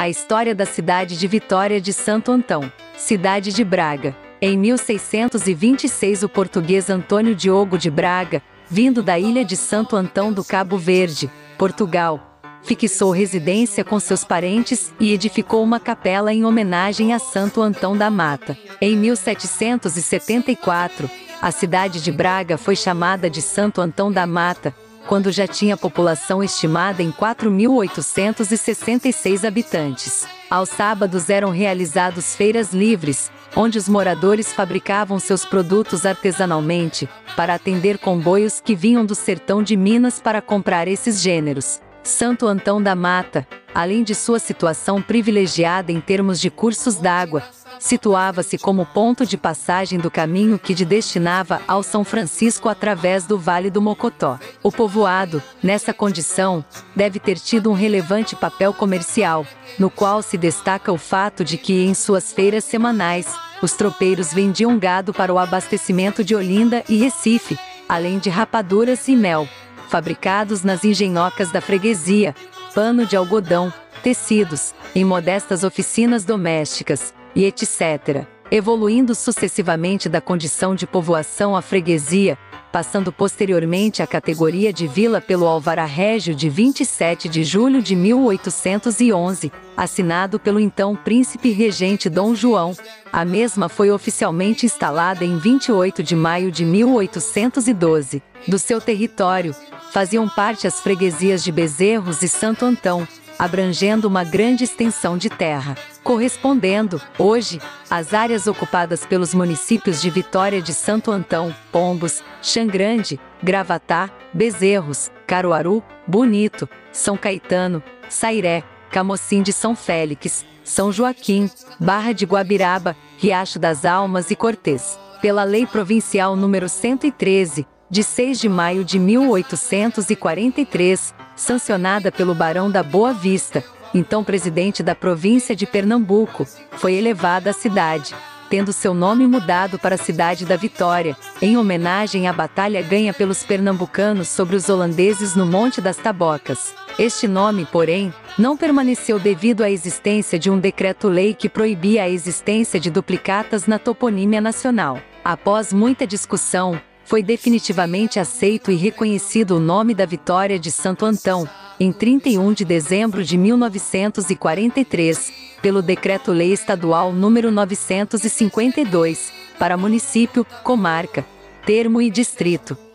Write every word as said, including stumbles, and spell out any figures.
A história da cidade de Vitória de Santo Antão, cidade de Braga. Em mil seiscentos e vinte e seis, o português Antônio Diogo de Braga, vindo da ilha de Santo Antão do Cabo Verde, Portugal, fixou residência com seus parentes e edificou uma capela em homenagem a Santo Antão da Mata. Em mil setecentos e setenta e quatro, a cidade de Braga foi chamada de Santo Antão da Mata, quando já tinha população estimada em quatro mil oitocentos e sessenta e seis habitantes. Aos sábados eram realizados feiras livres, onde os moradores fabricavam seus produtos artesanalmente, para atender comboios que vinham do sertão de Minas para comprar esses gêneros. Santo Antão da Mata, além de sua situação privilegiada em termos de cursos d'água, situava-se como ponto de passagem do caminho que de destinava ao São Francisco através do Vale do Mocotó. O povoado, nessa condição, deve ter tido um relevante papel comercial, no qual se destaca o fato de que, em suas feiras semanais, os tropeiros vendiam gado para o abastecimento de Olinda e Recife, além de rapaduras e mel, fabricados nas engenhocas da freguesia, pano de algodão, tecidos, em modestas oficinas domésticas, e etcétera, evoluindo sucessivamente da condição de povoação à freguesia, passando posteriormente à categoria de vila pelo Alvará Régio de vinte e sete de julho de mil oitocentos e onze, assinado pelo então príncipe regente Dom João. A mesma foi oficialmente instalada em vinte e oito de maio de mil oitocentos e doze. Do seu território, faziam parte as freguesias de Bezerros e Santo Antão, abrangendo uma grande extensão de terra, correspondendo, hoje, às áreas ocupadas pelos municípios de Vitória de Santo Antão, Pombos, Xangrande, Gravatá, Bezerros, Caruaru, Bonito, São Caetano, Sairé, Camocim de São Félix, São Joaquim, Barra de Guabiraba, Riacho das Almas e Cortês. Pela Lei Provincial número cento e treze, de seis de maio de mil oitocentos e quarenta e três, sancionada pelo Barão da Boa Vista, então presidente da província de Pernambuco, foi elevada a cidade, tendo seu nome mudado para Cidade da Vitória, em homenagem à batalha ganha pelos pernambucanos sobre os holandeses no Monte das Tabocas. Este nome, porém, não permaneceu devido à existência de um decreto-lei que proibia a existência de duplicatas na toponímia nacional. Após muita discussão, foi definitivamente aceito e reconhecido o nome da Vitória de Santo Antão, em trinta e um de dezembro de mil novecentos e quarenta e três, pelo Decreto-Lei Estadual número novecentos e cinquenta e dois, para município, comarca, termo e distrito.